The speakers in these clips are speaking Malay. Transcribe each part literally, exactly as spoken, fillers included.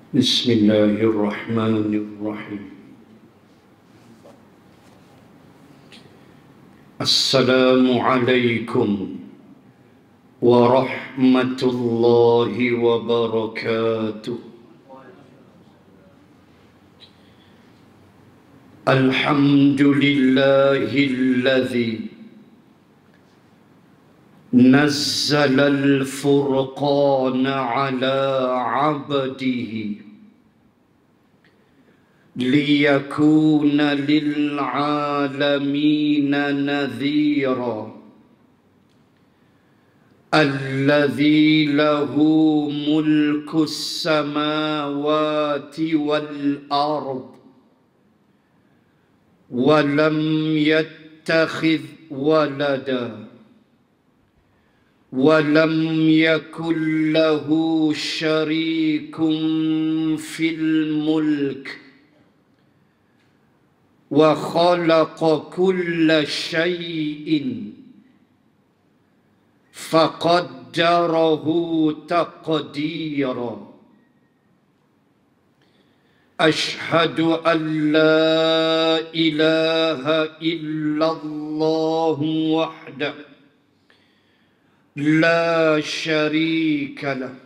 Bismillahirrahmanirrahim. Assalamualaikum warahmatullahi wabarakatuh. Alhamdulillahilladzi nazzala al-furqana ala abdihi liyakuna lil'alamina nadhira alladzi lahu mulku samawati wal ard wa lam yattakhidh walada wa lam yakul lahu syarikun fil mulk wa khalaqa kulla syai'in faqaddarahu taqdira. Ashhadu an la ilaha illallah wahdahu la syarika lah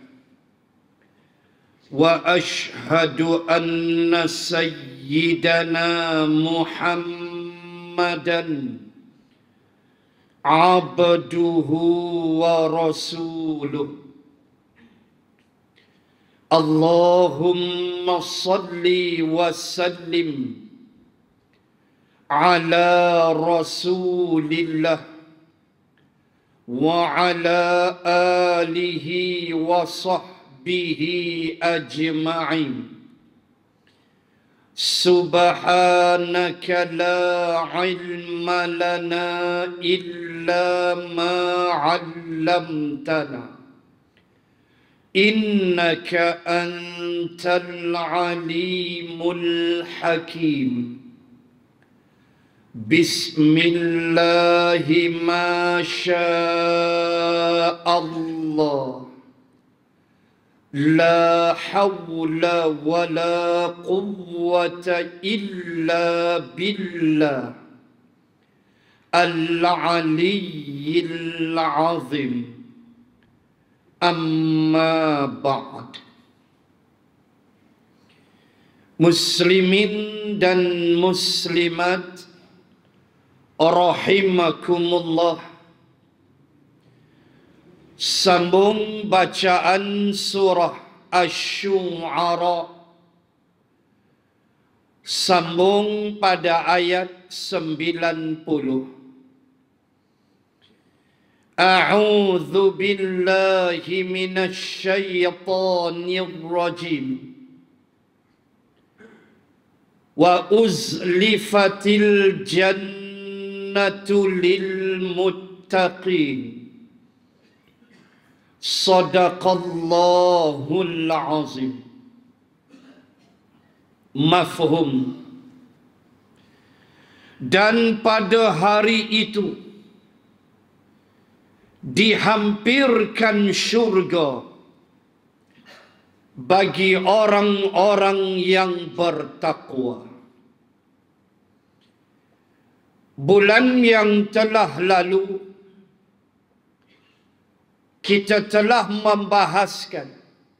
wa ashhadu anna sayyidana Muhammadan abduhu wa rasuluh. Allahumma salli wa sallim ala rasulillah wa ala alihi wa sahbihi ajma'in. Subhanaka la ilma lana illa ma 'allamtana innaka antal alimul hakim. Bismillahi ma syaa Allah la hawla wa la quwwata illa billah al-aliyyil azim. Amma ba'd. Muslimin dan muslimat rahimakumullah. Sambung bacaan surah Asy-Syu'ara. Sambung pada ayat sembilan puluh. A'udzu billahi minasy syaithanir rajim. Wa uzlifatil jannatu lil muttaqin. Sadaqallahul azim. Mafhum. Dan pada hari itu dihampirkan syurga bagi orang-orang yang bertakwa. Bulan yang telah lalu kita telah membahaskan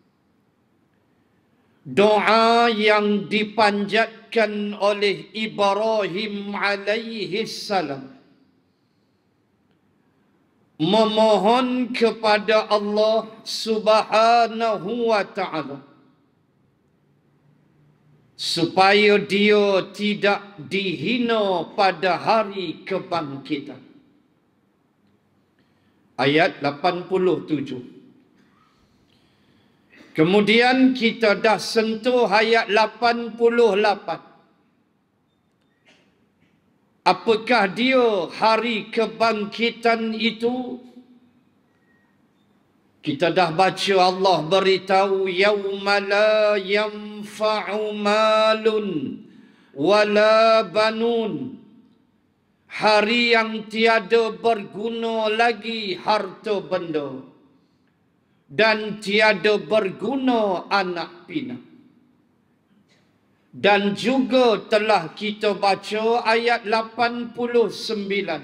doa yang dipanjatkan oleh Ibrahim alaihi salam, memohon kepada Allah Subhanahu wa ta'ala supaya dia tidak dihina pada hari kebangkitan. Ayat lapan puluh tujuh. Kemudian kita dah sentuh ayat lapan puluh lapan. Apakah dia hari kebangkitan itu? Kita dah baca Allah beritahu yauma la yanfa'u malun wala banun. Hari yang tiada berguna lagi harta benda dan tiada berguna anak pinak. Dan juga telah kita baca ayat lapan puluh sembilan.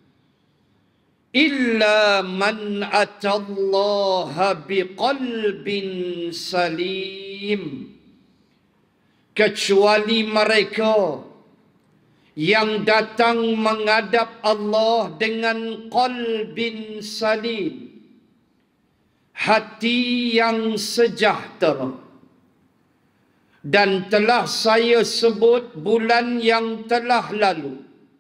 Illa man atallaha biqalbin salim. Kecuali mereka yang datang menghadap Allah dengan qalbin salim. Hati yang sejahtera. Dan telah saya sebut bulan yang telah lalu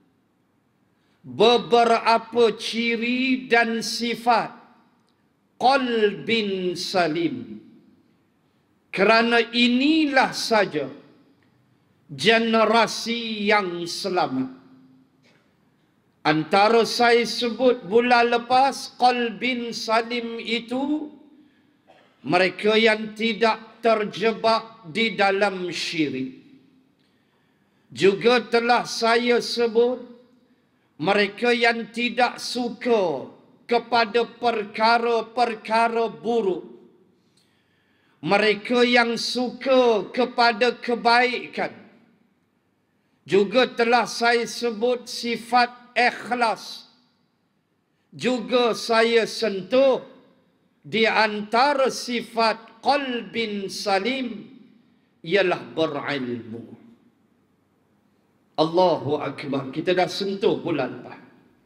beberapa ciri dan sifat qalbin salim. Kerana inilah saja generasi yang selamat. Antara saya sebut bulan lepas, qalbin salim itu mereka yang tidak terjebak di dalam syirik. Juga telah saya sebut mereka yang tidak suka kepada perkara-perkara buruk. Mereka yang suka kepada kebaikan. Juga telah saya sebut sifat ikhlas. Juga saya sentuh di antara sifat qalbin salim ialah berilmu. Allahu Akbar. Kita dah sentuh bulan lepas.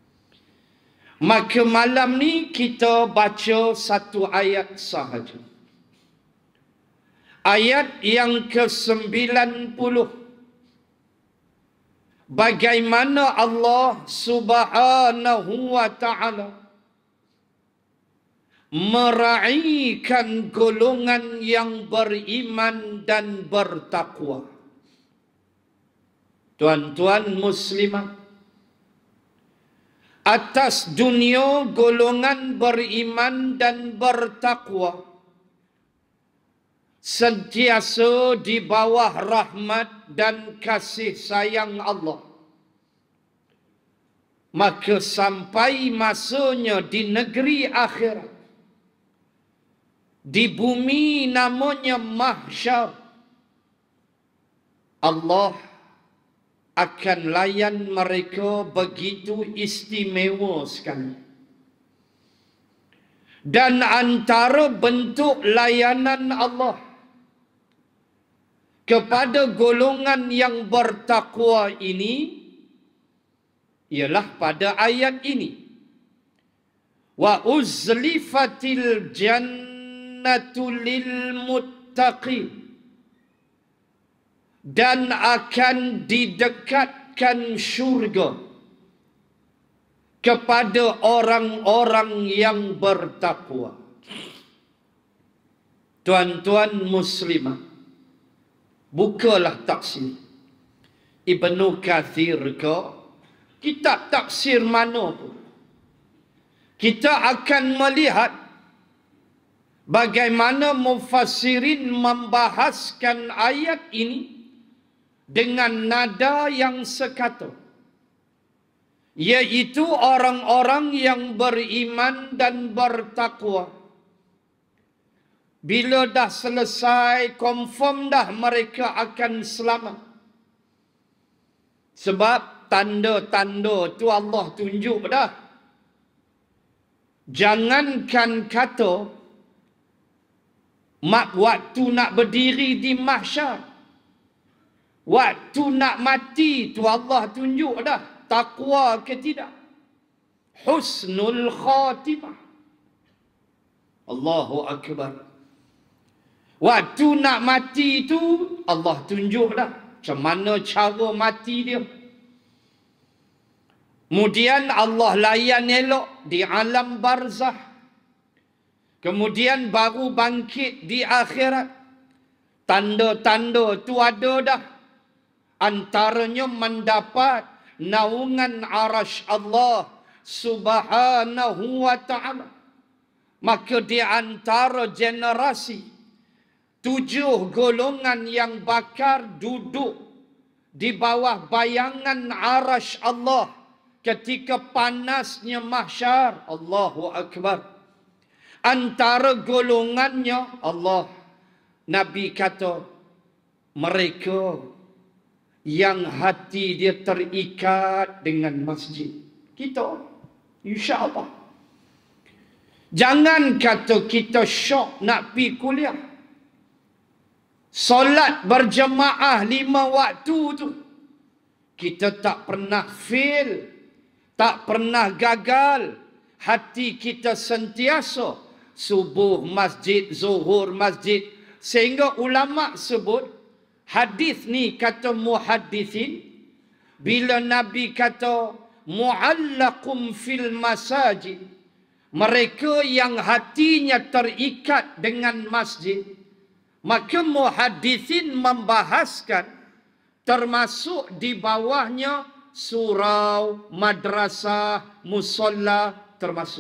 Maka malam ni kita baca satu ayat sahaja. Ayat yang ke sembilan puluh. Bagaimana Allah Subhanahu wa ta'ala meraihkan golongan yang beriman dan bertakwa. Tuan-tuan muslimah, atas dunia golongan beriman dan bertakwa sentiasa di bawah rahmat dan kasih sayang Allah. Maka sampai masanya di negeri akhirat, di bumi namanya mahsyar, Allah akan layan mereka begitu istimewa sekali. Dan antara bentuk layanan Allah kepada golongan yang bertakwa ini ialah pada ayat ini. Wa uzlifatil jannatu lil muttaqin. Dan akan didekatkan syurga kepada orang-orang yang bertakwa. Tuan-tuan muslimah, bukalah tafsir Ibnu Kathir ke, kitab tafsir mana pun, kita akan melihat bagaimana mufassirin membahaskan ayat ini dengan nada yang sekata, yaitu orang-orang yang beriman dan bertakwa. Bila dah selesai, confirm dah mereka akan selamat. Sebab tanda-tanda tu Allah tunjuk dah. Jangankan kata mak waktu nak berdiri di mahsyar, waktu nak mati tu Allah tunjuk dah. Takwa ke tidak? Husnul khatimah. Allahu Akbar. Waktu nak mati tu Allah tunjuk dah macam mana cara mati dia. Kemudian Allah layan elok di alam barzah. Kemudian baru bangkit di akhirat. Tanda-tanda tu ada dah. Antaranya mendapat naungan arasy Allah Subhanahu wa ta'ala. Maka di antara generasi tujuh golongan yang bakar duduk di bawah bayangan arasy Allah ketika panasnya mahsyar. Allahu Akbar. Antara golongannya Allah, Nabi kata, mereka yang hati dia terikat dengan masjid. Kita, insya-Allah. Jangan kata kita syok nak pi kuliah. Solat berjemaah lima waktu tu, kita tak pernah fail, tak pernah gagal. Hati kita sentiasa subuh masjid, zuhur masjid. Sehingga ulama sebut, hadis ni kata muhaddisin, bila Nabi kata mu'allaqum fil masajid, mereka yang hatinya terikat dengan masjid, maka muhaddisin membahaskan termasuk di bawahnya surau, madrasah, musalla termasuk.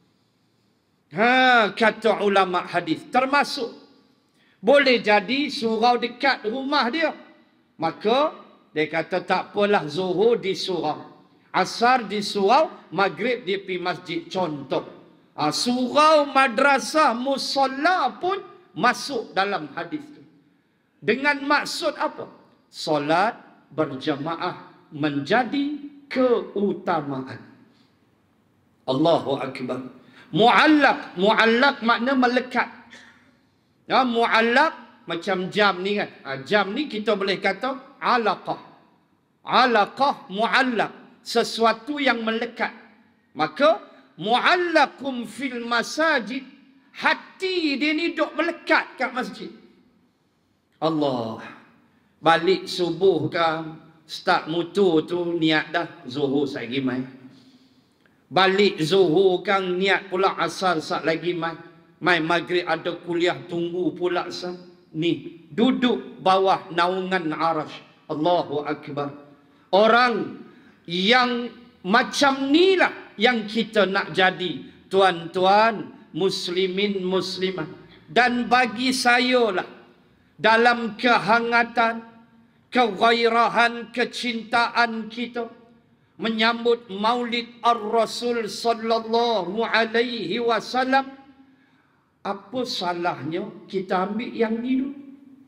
Ha, kata ulama hadis termasuk. Boleh jadi surau dekat rumah dia, maka dia kata tak apalah, zuhur di surau, asar di surau, maghrib di pi masjid, contoh. Ha, surau, madrasah, musalla pun masuk dalam hadis itu. Dengan maksud apa? Solat berjamaah menjadi keutamaan. Allahu Akbar. Mu'allaq, mu'allaq makna melekat. Ya, mu'allaq macam jam ni kan. Ha, jam ni kita boleh kata alaqah. Alaqah mu'allaq, sesuatu yang melekat. Maka mu'allaqum fil masajid, hati dia ni duk melekat kat masjid. Allah. Balik subuh kan, start motor tu niat dah zuhur sat lagi mai. Balik zuhur kan niat pula asar sat lagi mai. Mai maghrib ada kuliah tunggu pula sat. Ni duduk bawah naungan arash. Allahu Akbar. Orang yang macam ni lah yang kita nak jadi, tuan-tuan muslimin muslimat. Dan bagi saya lah, dalam kehangatan, kegairahan, kecintaan kita menyambut Maulid Ar-Rasul sallallahu alaihi wasallam, apa salahnya kita ambil yang ni dulu?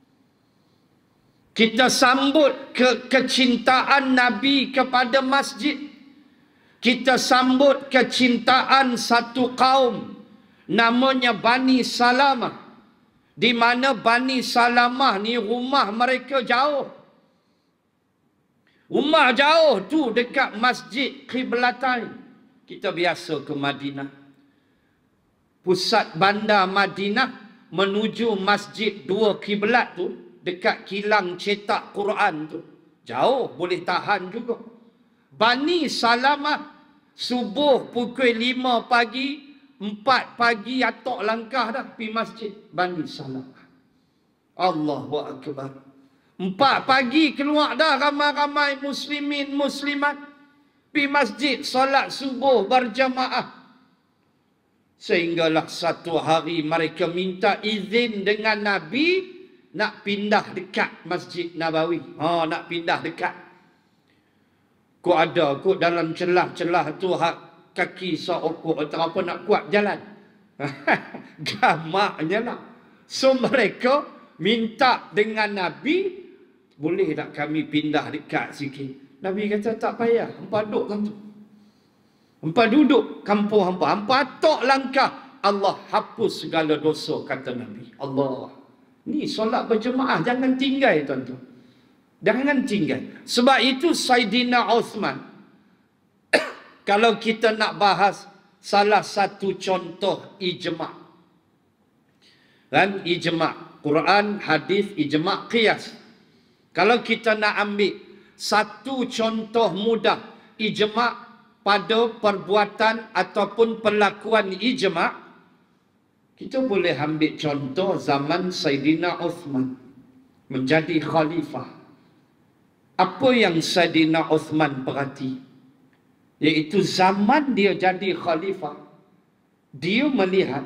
Kita sambut ke kecintaan Nabi kepada masjid. Kita sambut kecintaan satu kaum namanya Bani Salamah, di mana Bani Salamah ni rumah mereka jauh. Rumah jauh tu dekat Masjid Qiblatain. Kita biasa ke Madinah. Pusat bandar Madinah menuju Masjid Dua Kiblat tu, dekat kilang cetak Quran tu. Jauh, boleh tahan juga. Bani Salamah subuh pukul lima pagi, empat pagi atok langkah dah pergi masjid Bani Salamah. Allahu Akbar. Empat pagi keluar dah ramai-ramai muslimin muslimat pergi masjid solat subuh berjamaah. Sehinggalah satu hari mereka minta izin dengan Nabi nak pindah dekat Masjid Nabawi. Ha, nak pindah dekat. Kok ada kok dalam celah-celah tu hak kaki seokok atau apa nak kuat jalan. Gamaknya lah. So mereka minta dengan Nabi, boleh tak kami pindah dekat sikit? Nabi kata tak payah, hampa duduk kan tu. Hampa duduk kampung hampa. Hampa atok langkah, Allah hapus segala dosa, kata Nabi. Allah. Ni solat berjemaah, jangan tinggal tuan-tuan. Jangan tinggal. Sebab itu Saidina Uthman, kalau kita nak bahas salah satu contoh ijma', kan, ijma' Quran, hadis, ijma', qiyas. Kalau kita nak ambil satu contoh mudah ijma' pada perbuatan ataupun perlakuan ijma', kita boleh ambil contoh zaman Saidina Uthman menjadi khalifah. Apa yang Saidina Uthman perhati? Iaitu zaman dia jadi khalifah, dia melihat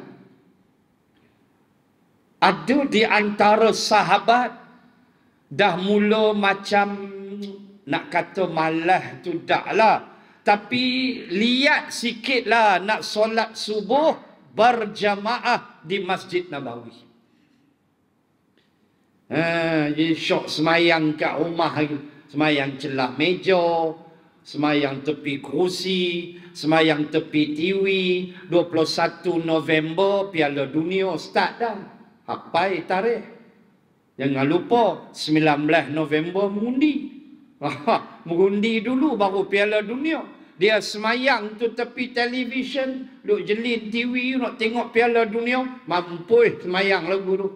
ada di antara sahabat dah mula macam nak kata malas tu dak lah, tapi lihat sikit lah nak solat subuh berjamaah di Masjid Nabawi. Ha, jadi syok semayang kat rumah lagi. Semayang celah meja, semayang tepi kerusi, semayang tepi T V. dua puluh satu November Piala Dunia start dah. Hapai tarikh. Jangan lupa sembilan belas November mengundi. Mengundi dulu baru Piala Dunia. Dia semayang tu tepi televisyen, duk jelin T V nak tengok Piala Dunia, mampu semayang lagu tu.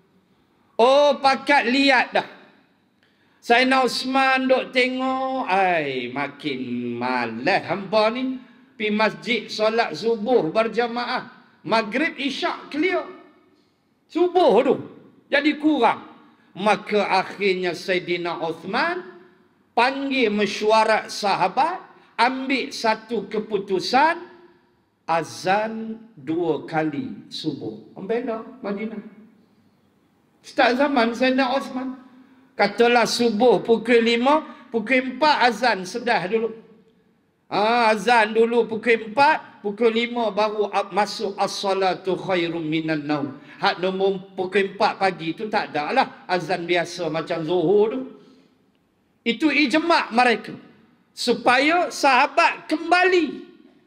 Oh, pakat lihat dah. Sayyidina Osman duk tengok, ai makin malas hampa ni. Pi masjid solat subuh berjamaah. Maghrib isyak clear. Subuh tu jadi kurang. Maka akhirnya Sayyidina Osman panggil mesyuarat sahabat, ambil satu keputusan, azan dua kali subuh. Membela Madinah. Start zaman Sayyidina Osman. Katalah subuh pukul lima, pukul empat azan sedah dulu. Ha, azan dulu pukul empat, pukul lima baru masuk as-salatu khairum minan naum. Hak nombor pukul empat pagi tu tak ada lah azan biasa macam zuhur tu. Itu ijma' mereka. Supaya sahabat kembali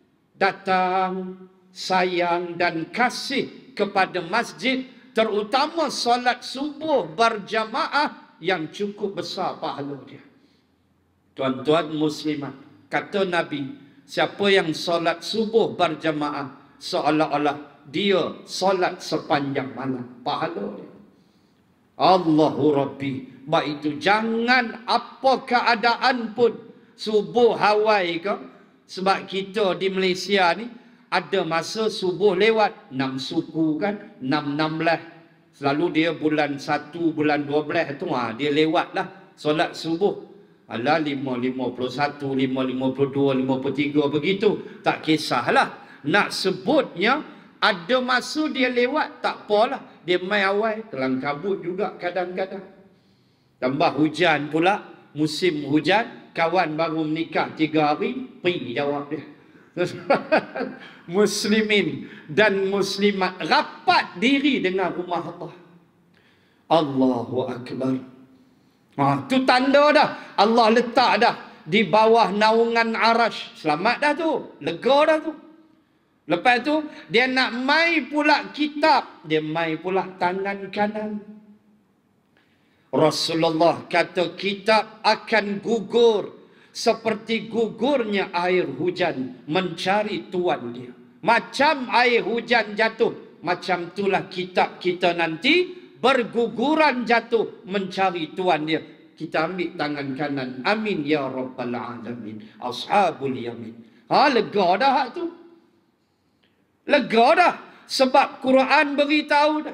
datang, sayang dan kasih kepada masjid, terutama solat subuh berjamaah yang cukup besar pahala dia. Tuan-tuan muslimat, kata Nabi, siapa yang solat subuh berjamaah seolah-olah dia solat sepanjang malam, pahala dia. Allahu Rabbi. Baik itu jangan apa keadaan pun subuh Hawaii ke. Sebab kita di Malaysia ni ada masa subuh lewat enam suku kan, enam enam belas. Selalu dia bulan satu, bulan dua belas tu ha, dia lewat lah solat subuh. Alah lima lima puluh satu, lima lima puluh dua, lima puluh tiga begitu. Tak kisahlah. Nak sebutnya ada masa dia lewat tak apalah. Dia mai awal kelang kabut juga kadang-kadang. Tambah hujan pula, musim hujan, kawan baru menikah tiga hari, pergi jawab dia. Muslimin dan muslimat rapat diri dengan rumah Allah. Allahu Akbar. Ha, tu tanda dah. Allah letak dah di bawah naungan arash. Selamat dah tu. Lega dah tu. Lepas tu, dia nak mai pula kitab. Dia mai pula tangan kanan. Rasulullah kata kitab akan gugur seperti gugurnya air hujan mencari tuan dia. Macam air hujan jatuh, macam itulah kitab kita nanti berguguran jatuh mencari tuan dia. Kita ambil tangan kanan. Amin ya Rabbal Alamin. Ashabul yamin. Ha, lega dah hak tu. Lega dah. Sebab Quran beritahu dah.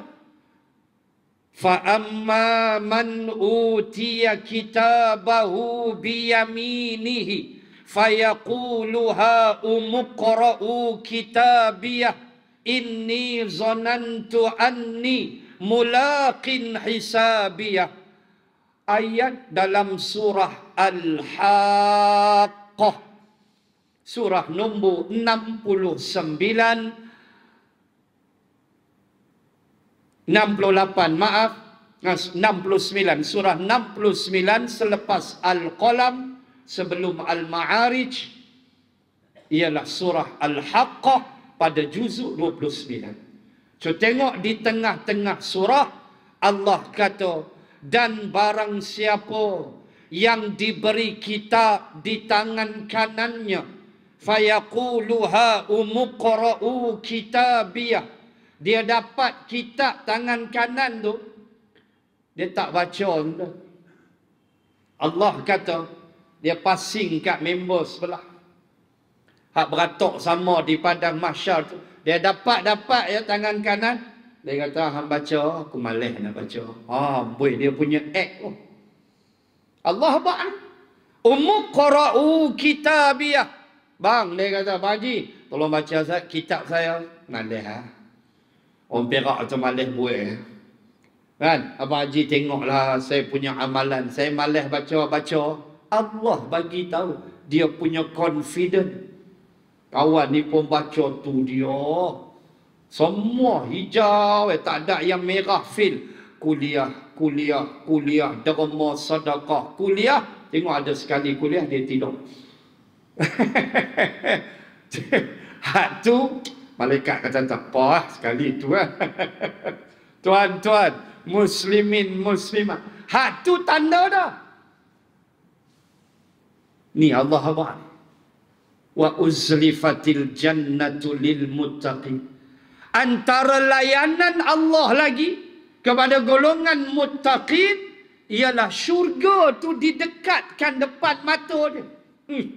فَأَمَّا مَنْ أُوتِيَ كِتَابَهُ بِيَمِينِهِ فَيَقُولُ هَاؤُمُ اقْرَءُوا كِتَابِيَهْ إِنِّي ظَنَنْتُ أَنِّي مُلَاقٍ حِسَابِيَهْ. Ayat dalam surah Al-Haqqah, surah nombor enam puluh sembilan, enam puluh lapan, maaf, enam puluh sembilan, surah enam puluh sembilan selepas Al-Qalam, sebelum Al-Ma'arij, ialah surah Al-Haqqah pada juzuk dua puluh sembilan. So tengok di tengah-tengah surah Allah kata, dan barang siapa yang diberi kitab di tangan kanannya, fayaqulu ha umuqra'u kitabiyah, dia dapat kitab tangan kanan tu, dia tak baca tu. Allah kata, dia passing kat member sebelah. Hak beratok sama di padang mahsyar tu. Dia dapat-dapat ya tangan kanan. Dia kata, hang baca, aku malas nak baca. Ah, boy, dia punya act tu. Allah ba'an. Umuqra'u kitabiyah. Bang, dia kata, Pak Haji, tolong baca saya, kitab saya. Malas ha. Orang Perak tu malas buat. Kan? Abang Haji tengoklah saya punya amalan. Saya malas baca-baca. Allah bagi tahu. Dia punya confident. Kawan ni pun baca tu dia. Semua hijau. Eh, tak ada yang merah fil. Kuliah kuliah, kuliah, derma, sedekah, kuliah. Tengok ada sekali kuliah dia tidur. Hak tu malaikat kata tak apa sekali tu lah. Tuan-tuan, muslimin, muslimat. Hak tu tanda dah. Ni Allah abad. Wa uzlifatil jannatu lil muttaqin. Antara layanan Allah lagi kepada golongan muttaqin ialah syurga tu didekatkan depan mata dia. Hmm.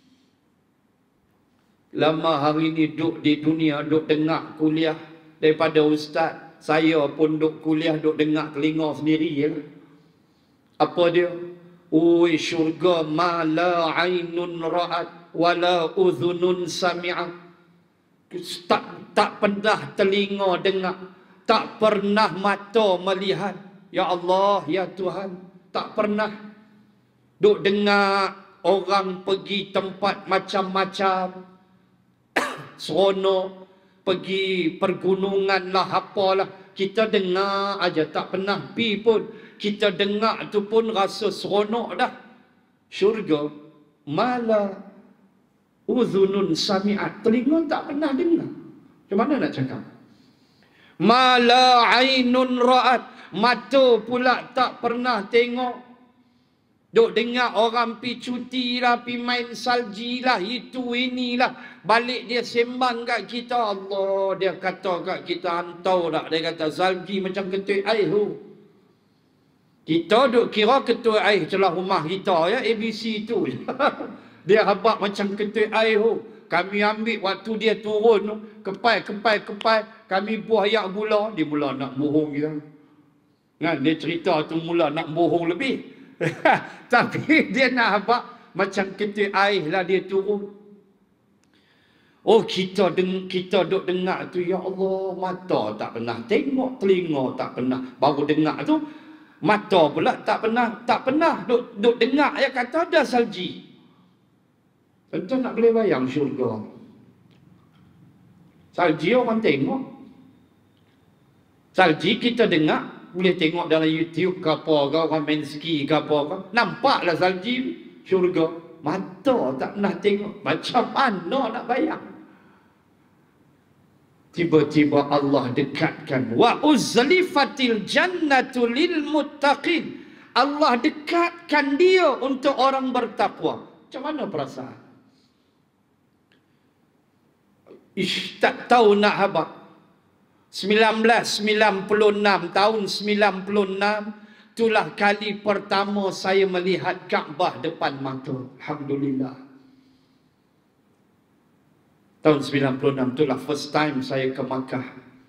Lama hari ni duduk di dunia, duduk dengar kuliah daripada ustaz. Saya pun duduk kuliah, duduk dengar telinga sendiri. Ya. Apa dia? Ui syurga ma la ainun ra'at wa la udhunun sami'at. Tak, tak pernah telinga dengar, tak pernah mata melihat. Ya Allah, ya Tuhan, tak pernah. Duk dengar orang pergi tempat macam-macam, seronok, pergi pergunungan lah, apalah. Kita dengar aja, tak pernah pi pun. Kita dengar tu pun rasa seronok dah. Syurga, mala uzunun sami'at. Telinga tak pernah dengar. Macam mana nak cakap? Mala ainun ra'at. Mata pula tak pernah tengok. Duk dengar orang pi cuti lah, pi main salji lah, itu inilah. Balik dia sembang kat kita. Allah, dia kata kat kita, hantau tak? Dia kata salji macam ketua air tu. Kita duk kira ketua air celah rumah kita ya, A B C tu. Dia habak macam ketua air tu. Kami ambil waktu dia turun tu, kepai, kepai, kepai. Kami buah ayak gula, dia mula nak bohong kita. Kan, dia cerita tu mula nak bohong lebih. Tapi dia nak habak macam ketua air lah dia turun. Oh, kita deng kita duk dengar tu, ya Allah, mata tak pernah tengok, telinga tak pernah. Baru dengar tu, mata pula tak pernah, tak pernah duk, duk dengar ya kata ada salji. Tentu nak boleh bayang syurga. Salji orang tengok. Salji kita dengar, boleh tengok dalam YouTube ke apa ke, orang main ski ke apa ke. Nampaklah salji syurga. Mata tak pernah tengok. Macam mana nak bayang? Tiba-tiba Allah dekatkan. Wa uzlifatil jannatu lil muttaqin. Allah dekatkan dia untuk orang bertakwa. Macam mana perasaan? Ish, tak tahu nak habaq. sembilan belas sembilan puluh enam, tahun sembilan puluh enam, itulah kali pertama saya melihat Kaabah depan mata. Alhamdulillah. Tahun sembilan puluh enam itulah first time saya ke Makkah.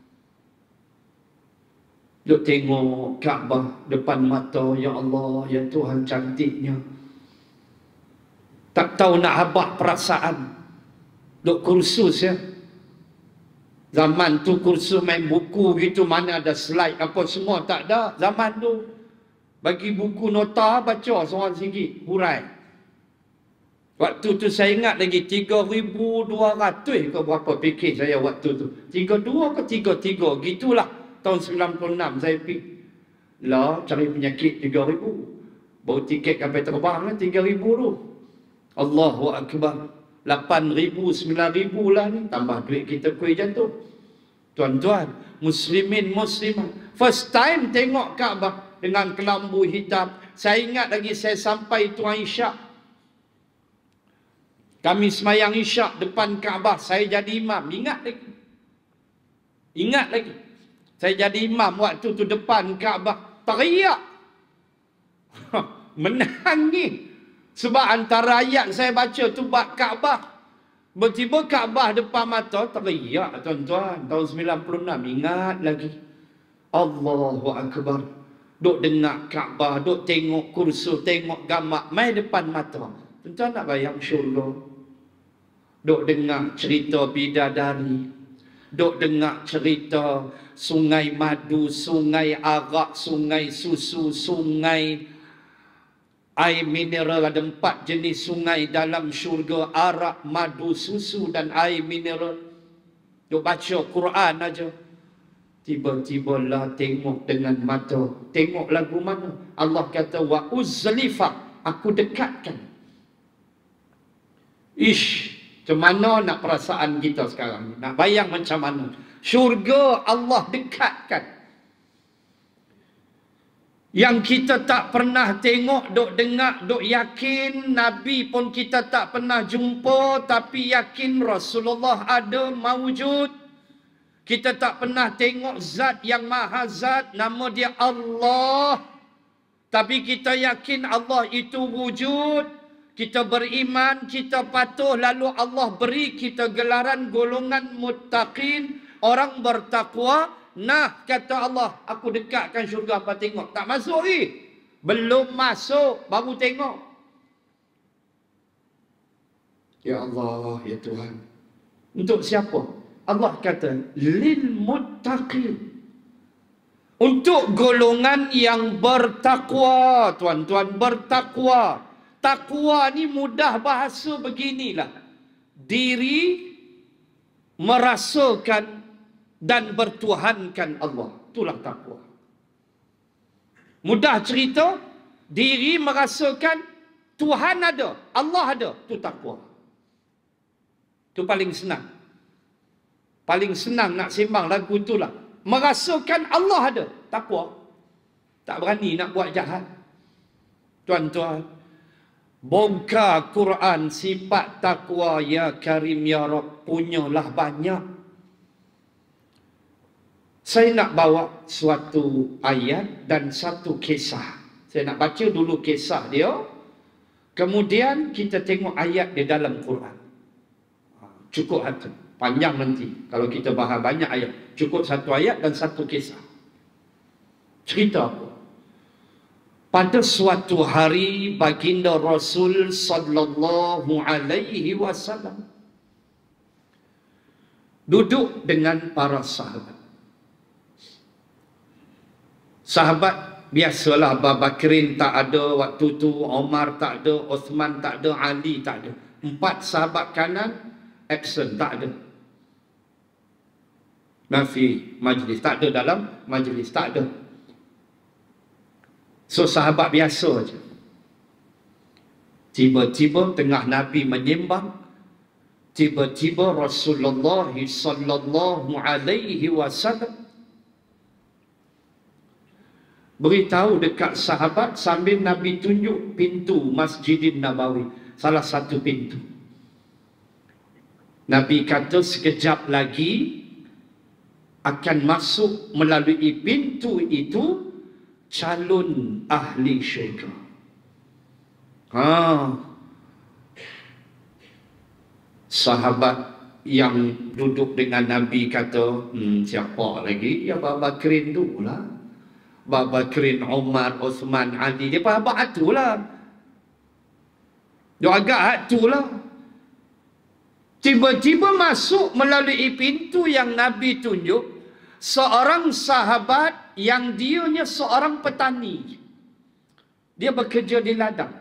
Duk tengok Kaabah depan mata. Ya Allah, ya Tuhan, cantiknya. Tak tahu nak habaq perasaan. Duk kursus ya. Zaman tu kursus main buku gitu, mana ada slide apa semua, tak ada. Zaman tu bagi buku nota, baca seorang sikit, hurai. Waktu tu saya ingat lagi tiga ribu dua ratus ke berapa package saya waktu tu. tiga puluh dua ke tiga puluh tiga, gitulah. Tahun sembilan puluh enam saya pergi. Lah, cari penyakit tiga ribu. Baru tiket kapal terbang tiga ribu tu. Allahu Akbar. lapan ribu, sembilan ribu lah ni. Tambah duit kita kuih jatuh. Tuan-tuan, muslimin, muslimat. First time tengok Kaabah dengan kelambu hitam. Saya ingat lagi saya sampai tuan Isyak. Kami semayang Isyak depan Kaabah. Saya jadi imam. Ingat lagi. Ingat lagi. Saya jadi imam waktu tu depan Kaabah. Teriak. Menangis. Sebab antara ayat saya baca tu bab Kaabah. Tiba-tiba Kaabah depan mata, teriak tuan-tuan. Tahun sembilan puluh enam, ingat lagi. Allahu Akbar. Duk dengar Kaabah, duk tengok kursus, tengok gambar, mai depan mata. Tuan-tuan nak bayang syurga. Duk dengar cerita bidadari. Duk dengar cerita sungai madu, sungai arak, sungai susu, sungai air mineral. Ada empat jenis sungai dalam syurga. Arak, madu, susu dan air mineral. Duk baca Quran aja. Tiba-tiba lah tengok dengan mata. Tengok lagu mana? Allah kata, wa uzlifa, aku dekatkan. Ish, macam mana nak perasaan kita sekarang? Nak bayang macam mana? Syurga Allah dekatkan. Yang kita tak pernah tengok, duk dengar, duk yakin. Nabi pun kita tak pernah jumpa, tapi yakin Rasulullah ada, mawujud. Kita tak pernah tengok zat yang maha zat, nama dia Allah. Tapi kita yakin Allah itu wujud. Kita beriman, kita patuh, lalu Allah beri kita gelaran golongan muttaqin, orang bertakwa. Nah, kata Allah, aku dekatkan syurga, apa tengok? Tak masuk ni. Belum masuk, baru tengok. Ya Allah, ya Tuhan. Untuk siapa? Allah kata, lil muttaqin. Untuk golongan yang bertakwa, tuan-tuan, bertakwa. Takwa ni mudah bahasa beginilah. Diri merasakan dan bertuhankan Allah. Itulah takwa. Mudah cerita, diri merasakan Tuhan ada, Allah ada. Itu takwa. Itu paling senang. Paling senang nak sembang lagu itulah. Merasakan Allah ada, takwa. Tak berani nak buat jahat. Tuan-tuan, bongkar Quran sifat takwa, ya Karim ya Rabb, punyalah banyak. Saya nak bawa suatu ayat dan satu kisah. Saya nak baca dulu kisah dia. Kemudian kita tengok ayat di dalam Quran. Cukup satu. Panjang nanti. Kalau kita bahas banyak ayat. Cukup satu ayat dan satu kisah. Cerita apa? Pada suatu hari baginda Rasul sallallahu alaihi wasallam duduk dengan para sahabat. Sahabat biasalah, Abu Bakrin tak ada waktu tu, Omar tak ada, Uthman tak ada, Ali tak ada. Empat sahabat kanan absent, tak ada. Nafi majlis, tak ada dalam majlis, tak ada. So sahabat biasa aja. Tiba-tiba tengah Nabi menyembang, tiba-tiba Rasulullah sallallahu alaihi wasallam beritahu dekat sahabat sambil Nabi tunjuk pintu Masjidin Nabawi, salah satu pintu. Nabi kata sekejap lagi akan masuk melalui pintu itu calon ahli syurga. Ha. Sahabat yang duduk dengan Nabi kata, hmm, siapa lagi? Ya Abu Bakrin tu lah. Abu Bakrin, Umar, Uthman, Ali. Dia faham hatu lah. Dia agak hatu lah. Tiba-tiba masuk melalui pintu yang Nabi tunjuk seorang sahabat yang dianya seorang petani. Dia bekerja di ladang.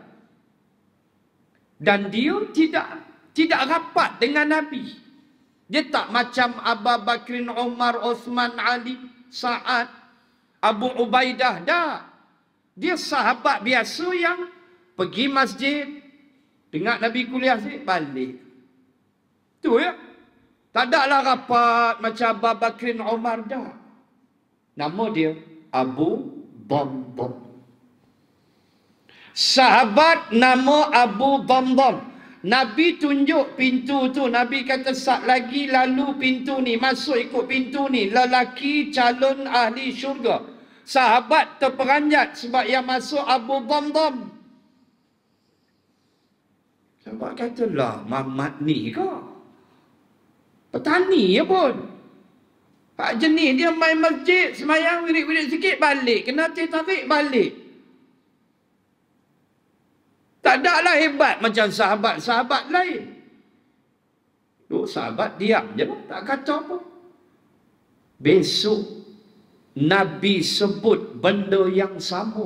Dan dia tidak tidak rapat dengan Nabi. Dia tak macam Abu Bakrin, Umar, Uthman, Ali, Sa'ad, Abu Ubaidah, dah. Dia sahabat biasa yang pergi masjid, dengar Nabi kuliah sikit, balik. Tu ya. Tak ada lah rapat macam Abu Bakrin, Umar, dah. Nama dia Abu Dhamdham. Sahabat nama Abu Dhamdham. Nabi tunjuk pintu tu. Nabi kata sat lagi lalu pintu ni, masuk ikut pintu ni, lelaki calon ahli syurga. Sahabat terperanjat sebab yang masuk Abu Dhamdham. Sahabat kata, lah Mamat ni ke? Petani ya pun. Pak jenis dia main masjid, semayang wirid-wirid sikit, balik. Kena tarik balik. Tak ada lah hebat macam sahabat-sahabat lain. Duk sahabat diam je lah, tak kata apa. Besok Nabi sebut benda yang sama.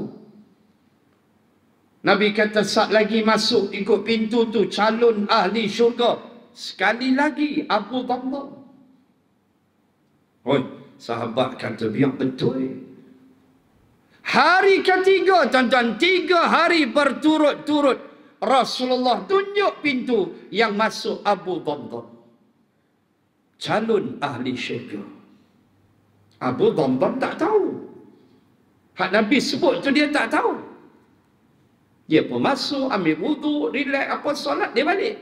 Nabi kata saat lagi masuk ikut pintu tu calon ahli syurga. Sekali lagi Abu Dhamdham. Oi, Sahabat kata, biar betul. Hari ketiga, tuan-tuan, tiga hari berturut-turut Rasulullah tunjuk pintu yang masuk Abu Dhamdham, calon ahli syurga. Abu Dhamdham tak tahu. Hak Nabi sebut tu dia tak tahu. Dia pun masuk, ambil wuduk, relax, apa solat, dia balik.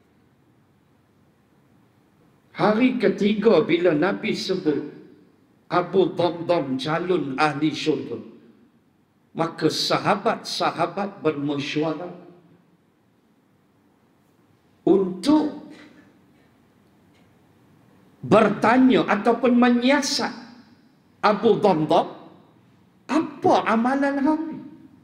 Hari ketiga bila Nabi sebut Abu Dhamdham calon ahli syurga, maka sahabat-sahabat bermesyuarat untuk bertanya ataupun menyiasat Abu Dhamdham, apa amalan hang ni?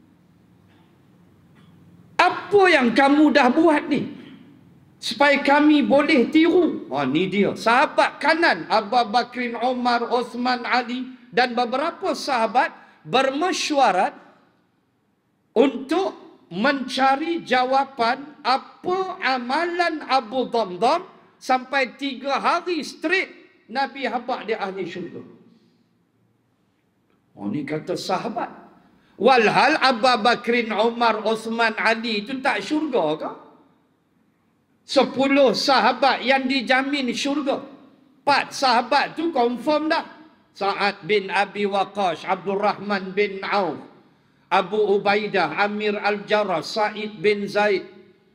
Apa yang kamu dah buat ni? Supaya kami boleh tiru. Oh, ni dia. Sahabat kanan, Abu Bakrin, Umar, Osman, Ali dan beberapa sahabat bermesyuarat untuk mencari jawapan apa amalan Abu Dhamdham sampai tiga hari straight Nabi habaq dia ahli syurga. Oh, ni kata sahabat. Walhal Abu Bakrin, Umar, Osman, Ali itu tak syurga ke? Sepuluh sahabat yang dijamin syurga. Empat sahabat tu confirm dah. Sa'ad bin Abi Waqqas, Abdul Rahman bin Auf, Abu Ubaidah, Amir Al-Jarrah, Sa'id bin Zaid.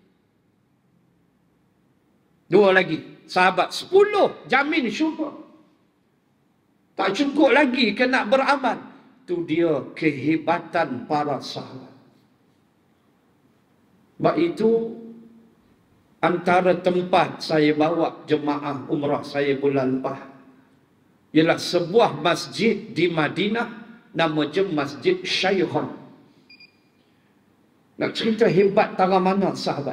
Dua lagi sahabat. Sepuluh jamin syurga. Tak cukup lagi ke nak beramal. Itu dia kehebatan para sahabat. Sebab itu antara tempat saya bawa jemaah umrah saya bulan lepas ialah sebuah masjid di Madinah, nama je Masjid Syaikhan. Nak cerita hebat tara mana sahabat.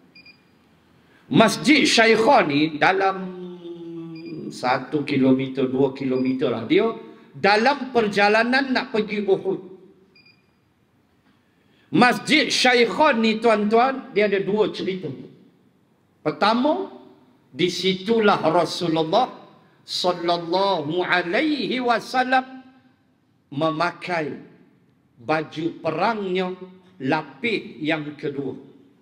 Masjid Syaikhan ni dalam satu kilometer, dua kilometer lah. Dia dalam perjalanan nak pergi Uhud. Masjid Syaikhan ni tuan-tuan, dia ada dua cerita. Pertama, disitulah Rasulullah sallallahu alaihi wasallam memakai baju perangnya lapis yang kedua.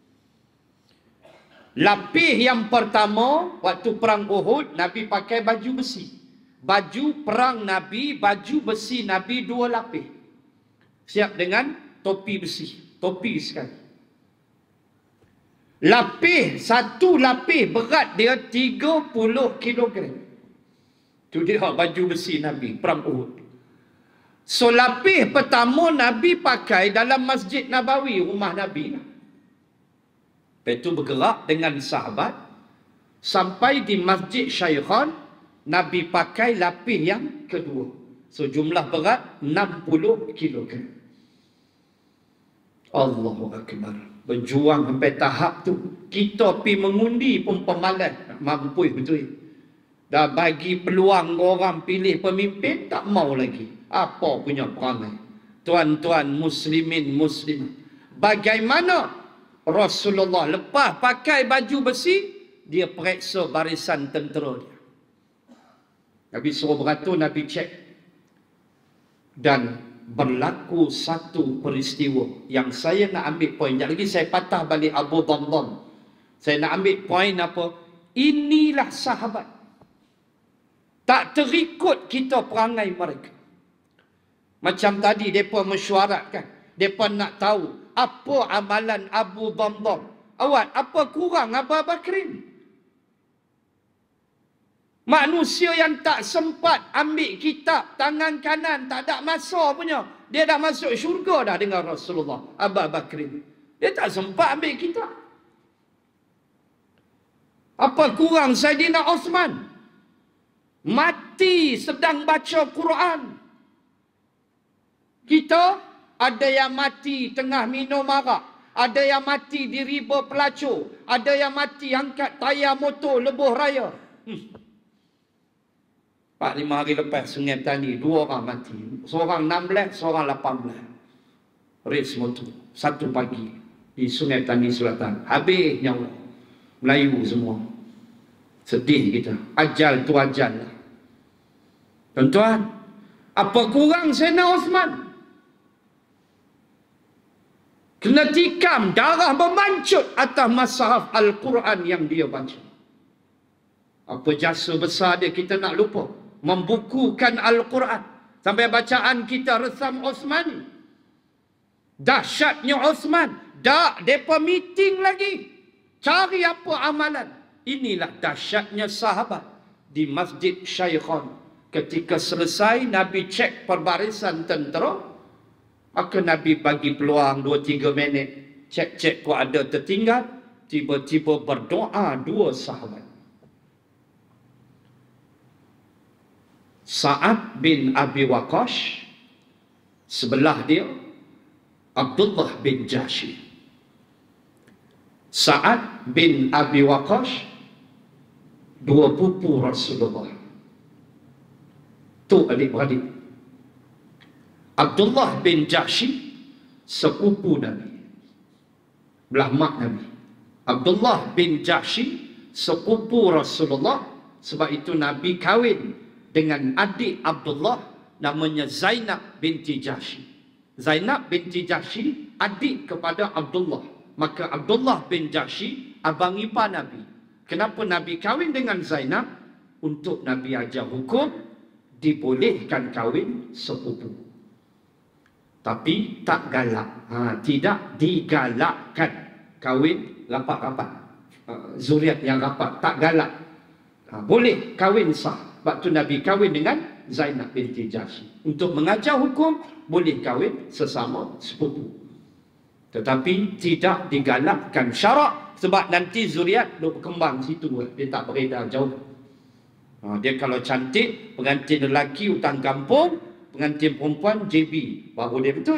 Lapis yang pertama, waktu perang Uhud, Nabi pakai baju besi. Baju perang Nabi, baju besi Nabi dua lapis. Siap dengan topi besi. Topi sekali. Lapis, satu lapis berat dia tiga puluh kilogram. Itu dia baju besi Nabi, perang Uhud. So lapis pertama Nabi pakai dalam Masjid Nabawi, rumah Nabi. Lepas itu bergerak dengan sahabat. Sampai di Masjid Syaikhan, Nabi pakai lapis yang kedua. So jumlah berat enam puluh kilogram. Allahu Akbar. Berjuang sampai tahap tu. Kita pergi mengundi pun pemalas. Mampu betul. Dah bagi peluang orang pilih pemimpin, tak mau lagi. Apa punya perangai. Tuan-tuan muslimin muslim. Bagaimana Rasulullah lepas pakai baju besi, dia periksa barisan tentera dia. Nabi suruh beratur, Nabi cek. Dan berlaku satu peristiwa yang saya nak ambil poin. Sekejap lagi saya patah balik Abu Dhamdham. Saya nak ambil poin apa? Inilah sahabat. Tak terikut kita perangai mereka. Macam tadi mereka mesyuaratkan. Mereka nak tahu apa amalan Abu Dhamdham. Awak, apa kurang Abu Bakrin? Manusia yang tak sempat ambil kitab tangan kanan, tak ada masa punya. Dia dah masuk syurga dah dengan Rasulullah. Abu Bakrin. Dia tak sempat ambil kitab. Apa kurang Saidina Osman? Mati sedang baca Quran. Kita ada yang mati tengah minum arak. Ada yang mati di riba pelacur. Ada yang mati angkat tayar motor lebuh raya. Hmm. Empat lima hari lepas Sungai Petani, dua orang mati. Seorang enam belas, seorang lapan belas. Race motor. Satu pagi di Sungai Petani Selatan. Habis nyawa. Melayu semua. Sedih kita. Ajal tu ajal lah. Tuan-tuan, apa kurang Sayyidina Osman? Kena tikam, darah memancut atas mushaf Al-Quran yang dia baca. Apa jasa besar dia, kita nak lupa. Membukukan Al-Quran. Sampai bacaan kita resam Osman. Dahsyatnya Osman. Tak, mereka meeting lagi. Cari apa amalan. Inilah dahsyatnya sahabat di Masjid Syaikhan. Ketika selesai, Nabi cek perbarisan tentera. Maka Nabi bagi peluang dua tiga minit. Cek-cek kok ada tertinggal. Tiba-tiba berdoa dua sahabat. Sa'ad bin Abi Waqqas, sebelah dia Abdullah bin Jahsy. Sa'ad bin Abi Waqqas, dua pupu Rasulullah. Tu adik-beradik. Abdullah bin Jahsy, sepupu Nabi, belah mak Nabi. Abdullah bin Jahsy, sepupu Rasulullah. Sebab itu Nabi kahwin dengan adik Abdullah, namanya Zainab binti Jahsy. Zainab binti Jahsy adik kepada Abdullah. Maka Abdullah bin Jahsy abang ipar Nabi. Kenapa Nabi kahwin dengan Zainab? Untuk Nabi ajar hukum dibolehkan kahwin sepupu. Tapi tak galak. Ha, tidak digalakkan kahwin rapat-rapat. Ha, zuriat yang rapat, tak galak. Ha, boleh kahwin sah. Sebab tu Nabi kahwin dengan Zainab binti Jahsy. Untuk mengajar hukum, boleh kahwin sesama sepupu. Tetapi tidak digalakkan syarak. Sebab nanti zuriat duk berkembang situ. Dia tak beredar jauh. Ha, dia kalau cantik, pengantin lelaki hutang kampung, pengantin perempuan J B. Baru dia betul.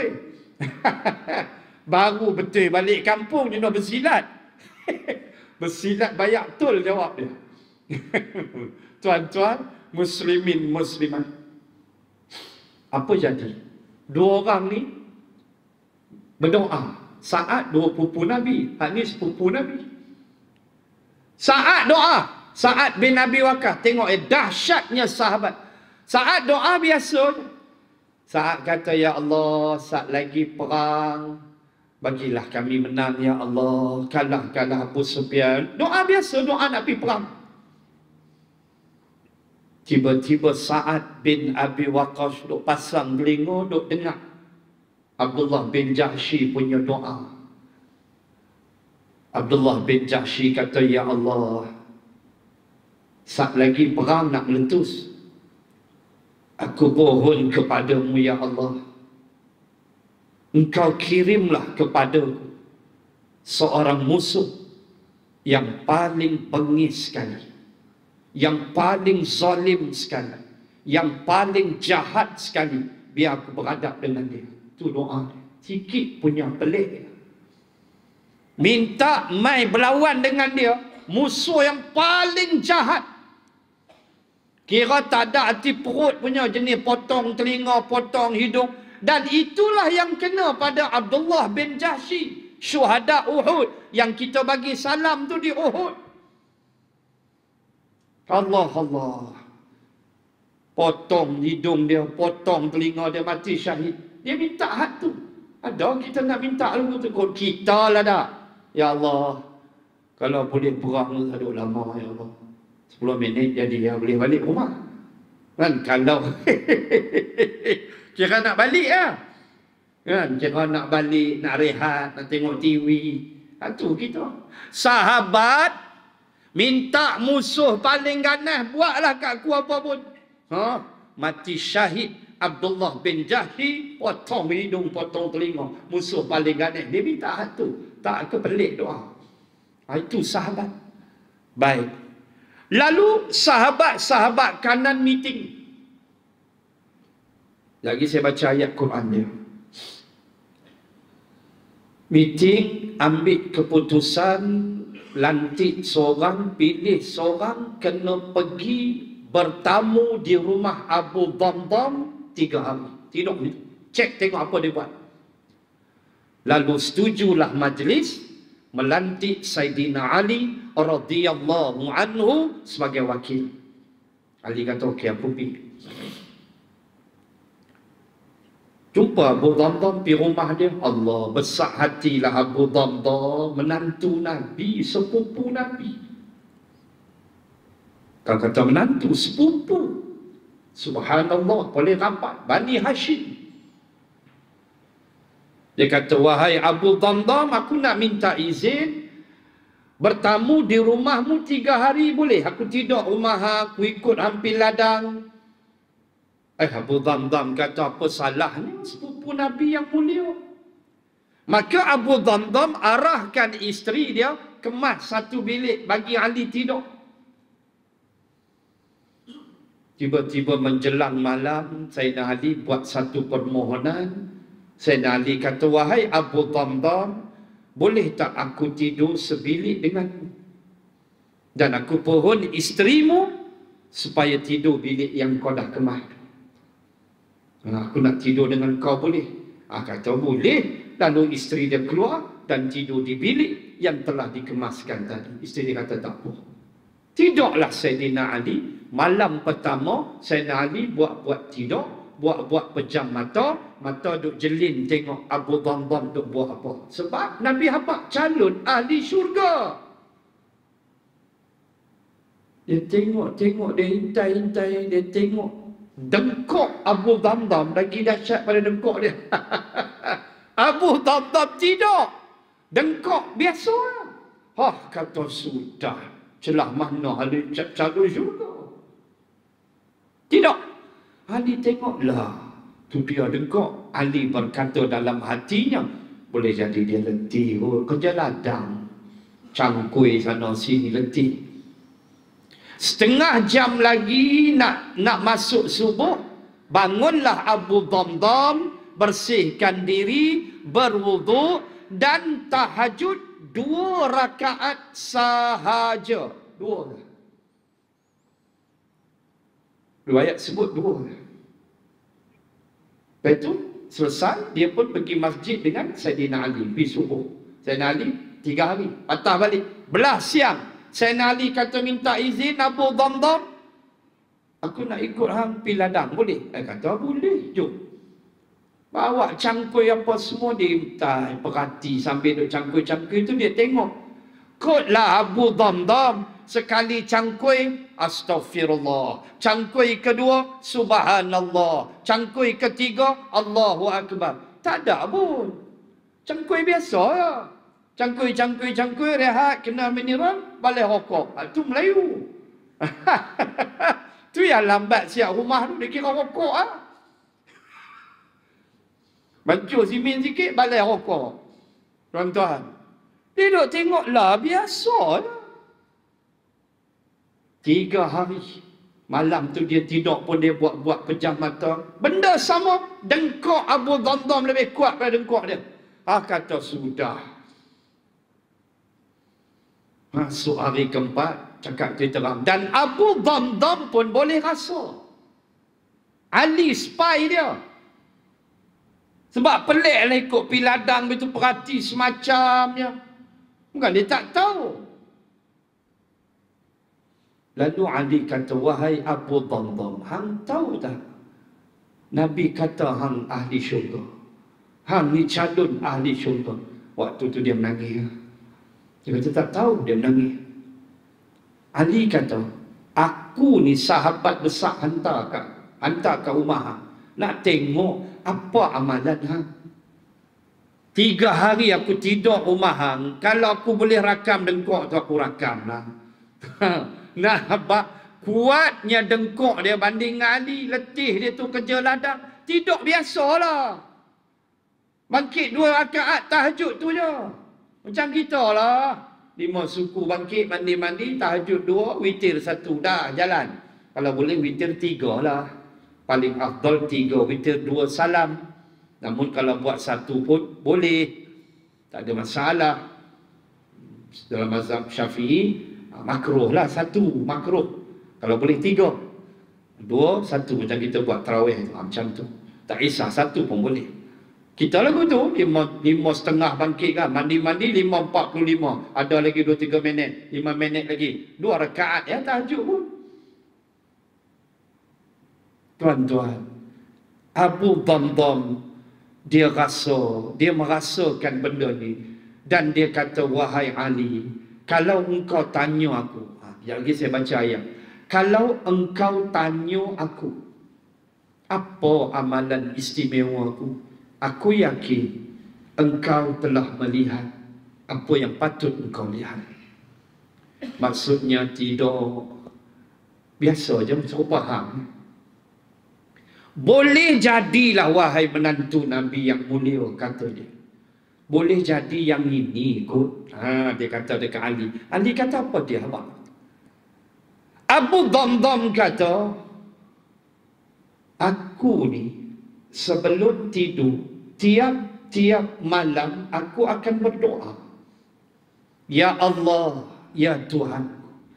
Baru betul balik kampung dia nak bersilat. Bersilat bayak betul jawab dia. Tuan-tuan, muslimin muslimat, apa jadi? Dua orang ni berdoa. Sa'ad dua pupu Nabi, hak ni sepupu Nabi. Sa'ad doa. Sa'ad bin Abi Waqqas, tengok eh dahsyatnya sahabat. Sa'ad doa biasa. Sa'ad kata, ya Allah, saat lagi perang, bagilah kami menang ya Allah, kalah-kalah Abu Sufyan. Doa biasa, doa nak pergi perang. Tiba-tiba Sa'ad bin Abi Waqqas duk pasang telinga, duk dengar Abdullah bin Jahsy punya doa. Abdullah bin Jahsy kata, ya Allah, saat lagi perang nak meletus, aku mohon kepadamu ya Allah, engkau kirimlah kepadaku seorang musuh yang paling bengis sekali, yang paling zalim sekali, yang paling jahat sekali, biar aku beradab dengan dia. Itu doa dia. Sikit punya pelik. Minta mai berlawan dengan dia, musuh yang paling jahat. Kira tak ada hati perut punya jenis, potong telinga, potong hidung. Dan itulah yang kena pada Abdullah bin Jahsy, syuhada Uhud, yang kita bagi salam tu di Uhud. Allah Allah. Potong hidung dia, potong telinga dia, mati syahid. Dia minta hak tu. Ada kita nak minta lagu tu. Kita lah dah. Ya Allah, kalau boleh perang aduh lama ya Allah. sepuluh minit jadi ya boleh balik rumah. Kan kalau kira nak balik lah. Kan kira nak balik, nak rehat, nak tengok T V. Itu kita. Sahabat minta musuh paling ganas, buatlah kat aku apa pun. Ha? Mati syahid Abdullah bin Jahsy, potong hidung, potong telinga, musuh paling ganas. Dia minta hak tu. Tak ke pelik doa. Ha, itu sahabat. Baik. Lalu sahabat-sahabat kanan meeting. Lagi saya baca ayat Quran dia. Meeting, ambil keputusan, lantik seorang, pilih seorang, kena pergi bertamu di rumah Abu Damdam tiga hari. Tidur ni. Cek tengok apa dia buat. Lalu setujulah majlis melantik Saidina Ali radhiyallahu anhu sebagai wakil. Ali kata, okey aku pergi. Jumpa Abu Dhamdham pergi rumah dia. Allah, besar hatilah Abu Dhamdham, menantu Nabi, sepupu Nabi. Kalau kata menantu, sepupu. Subhanallah, boleh rapat. Bani Hashim. Dia kata, wahai Abu Dhamdham, aku nak minta izin bertamu di rumahmu tiga hari boleh? Aku tidur rumah aku, ikut hampir ladang. Eh, Abu Dhamdham kata, apa salahnya sepupu Nabi yang mulia? Maka Abu Dhamdham arahkan isteri dia kemas satu bilik bagi Ali tidur. Tiba-tiba menjelang malam, Sayyidina Ali buat satu permohonan. Sayyidina Ali kata, wahai Abu Dhamdham, boleh tak aku tidur sebilik denganmu? Dan aku pohon isterimu supaya tidur bilik yang kau dah kemas. Aku nak tidur dengan kau boleh? Ah, kata boleh. Lalu isteri dia keluar dan tidur di bilik yang telah dikemaskan tadi. Isteri dia kata tak apa. Tidaklah Sayyidina Ali. Malam pertama Sayyidina Ali buat-buat tidur, buat-buat pejam mata, mata duk jelin tengok Abu Dhamdham duk buat apa. Sebab Nabi habaq calon ahli syurga. Dia tengok-tengok, dia hintai-hintai, dia tengok. Dengkok Abu Dhamdham lagi dahsyat pada dengkok dia. Abu Dhamdham tidak. Dengkok biasa. Hah, kata sudah. Celah mana ahli calon syurga. Tidak. Ali tengoklah. Tu dia dengkok. Ali berkata dalam hatinya, boleh jadi dia letih. Oh, kerja ladang. Cangkui sana sini letih. Setengah jam lagi nak nak masuk subuh, bangunlah Abu Dhamdham, bersihkan diri, berwuduk dan tahajud dua rakaat sahaja. Dua. Riwayat sebut dua. Lepas itu selesai, dia pun pergi masjid dengan Sayyidina Ali, pergi subuh. Sayyidina Ali tiga hari, patah balik. Belah siang, Sayyidina Ali kata minta izin Abu Dhamdham, aku nak ikut hang pergi ladang, boleh? Dia kata boleh, jom. Bawa cangkui apa semua, dia minta perhati sambil duk cangkui-cangkui tu dia tengok. Kotlah Abu Dhamdham, sekali cangkui, astaghfirullah. Cangkui kedua, subhanallah. Cangkui ketiga, Allahu Akbar. Tak ada pun. Cangkui biasa ya. Cangkui, cangkui, cangkui, rehat, kena mineral, balik rokok. Itu Melayu. Tu yang lambat siap rumah tu, dia kira rokok lah. Bancur simin sikit, balik rokok. Tuan-tuan, dia duduk tengoklah, biasa lah. Tiga hari. Malam tu dia tidur pun dia buat-buat pejam mata. Benda sama, dengkok Abu Dhamdham lebih kuat pada dengkok dia. Ah, kata sudah. Masuk hari keempat, cakap dia terang. Dan Abu Dhamdham pun boleh rasa. Ali spy dia. Sebab pelik lah ikut pergi ladang begitu, perhati semacamnya. Bukan dia tak tahu. Lalu Ali kata, wahai Abu Dhamdham, hang tahu tak? Nabi kata hang ahli syurga. Hang ni calon ahli syurga. Waktu tu dia menangis. Dia kata tak tahu, dia menangis. Ali kata, aku ni sahabat besar hantar kat, hantar kat rumah hang. Nak tengok apa amalan hang. Tiga hari aku tidur rumah hang. Kalau aku boleh rakam dengkok tu, aku rakam lah. Nah, apa? Kuatnya dengkok dia banding Ali. Letih dia tu kerja ladang. Tidur biasalah. Bangkit dua rakaat tahajud tu je. Macam kita lah. Lima suku bangkit, mandi-mandi, tahajud dua, witir satu. Dah, jalan. Kalau boleh witir tiga lah. Paling afdal tiga, witir dua salam. Namun kalau buat satu pun boleh. Tak ada masalah. Dalam mazhab Syafi'i, makruh lah satu, makruh. Kalau boleh tiga. Dua, satu. Macam kita buat tarawih tu. Macam tu. Tak kisah, satu pun boleh. Kita lagu tu, lima, lima setengah bangkit kan. Mandi-mandi, lima empat puluh lima. Ada lagi dua tiga minit. Lima minit lagi. Dua rakaat ya, tahajud pun. Tuan-tuan, Abu Dhamdham dia rasa, dia merasakan benda ni. Dan dia kata, wahai Ali, kalau engkau tanya aku, ha, sekejap lagi saya baca ayat. Kalau engkau tanya aku, apa amalan istimewa aku? Aku yakin engkau telah melihat apa yang patut engkau lihat. Maksudnya tidak biasa je, suruh faham. Boleh jadilah wahai menantu Nabi yang mulia, kata dia. Boleh jadi yang ini kot. Ha, dia kata dekat Ali. Ali kata apa dia? Abang? Abu Dhamdham kata, aku ni sebelum tidur, tiap-tiap malam aku akan berdoa. Ya Allah, ya Tuhan,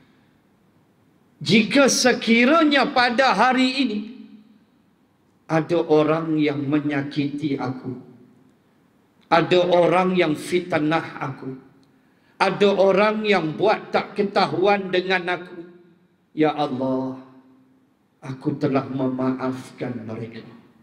jika sekiranya pada hari ini ada orang yang menyakiti aku, ada orang yang fitnah aku, ada orang yang buat tak ketahuan dengan aku, ya Allah, aku telah memaafkan mereka.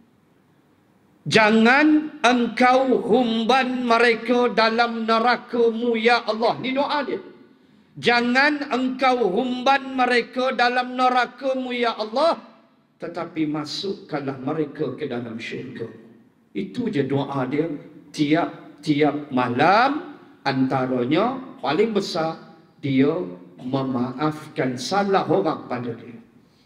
Jangan engkau humban mereka dalam neraka-Mu, ya Allah. Ini doa dia. Jangan engkau humban mereka dalam neraka-Mu, ya Allah, tetapi masukkanlah mereka ke dalam syurga. Itu je doa dia tiap-tiap malam. Antaranya paling besar, dia memaafkan salah orang pada dia.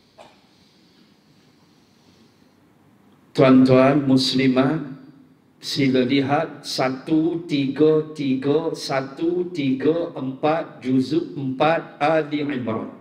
Tuan-tuan muslimat, sila lihat satu tiga tiga satu tiga empat juzuk empat Ali Imran.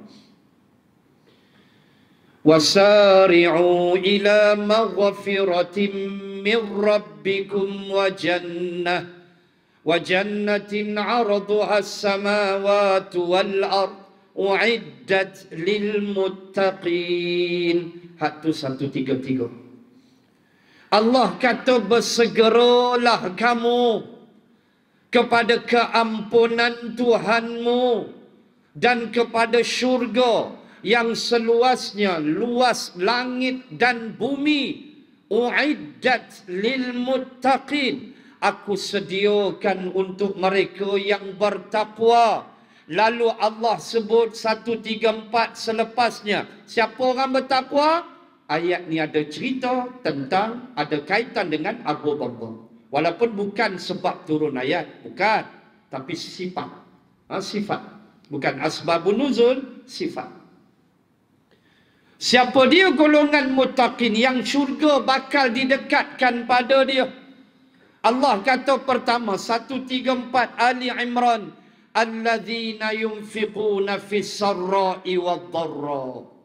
Wasari'u ila maghfiratin min rabbikum wa jannah wa jannatin 'arduha as-samawati wal ard u'iddat lil muttaqin. Hatu satu tiga tiga. Allah kata, bersegeralah kamu kepada keampunan Tuhanmu dan kepada syurga yang seluasnya luas langit dan bumi. U'iddat lil muttaqin, aku sediakan untuk mereka yang bertakwa. Lalu Allah sebut satu tiga empat selepasnya. Siapa orang bertakwa? Ayat ni ada cerita tentang, ada kaitan dengan Abu Dhamdham. Walaupun bukan sebab turun ayat, bukan, tapi sifat. Ha, sifat. Bukan asbabun nuzul, sifat. Siapa dia golongan muttaqin yang syurga bakal didekatkan pada dia? Allah kata pertama, satu tiga empat Ali Imran, alladzina yunfiquna fis sarra'i wad dharra.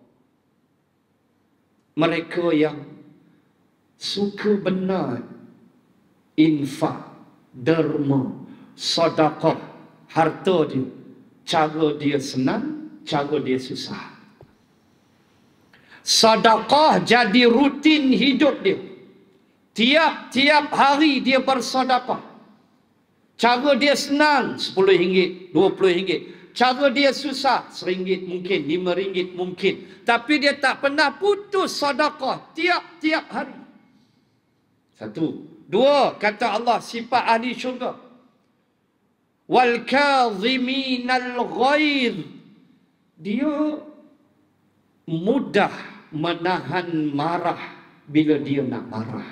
Mereka yang suka benar infak, derma, sedekah, harta dia, cara dia senang, cara dia susah. Sedekah jadi rutin hidup dia. Tiap-tiap hari dia bersedekah. Cara dia senang, sepuluh ringgit, dua puluh ringgit. Cara dia susah, seringgit mungkin, lima ringgit mungkin. Tapi dia tak pernah putus sedekah tiap-tiap hari. Satu. Dua, kata Allah, sifat ahli syurga. Wal kadhiminal ghaidh. Dia mudah menahan marah bila dia nak marah.